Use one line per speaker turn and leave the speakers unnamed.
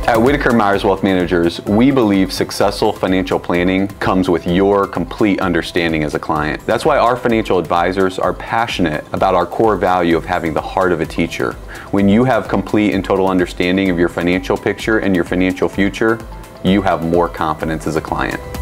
At Whitaker-Myers Wealth Managers, we believe successful financial planning comes with your complete understanding as a client. That's why our financial advisors are passionate about our core value of having the heart of a teacher. When you have complete and total understanding of your financial picture and your financial future, you have more confidence as a client.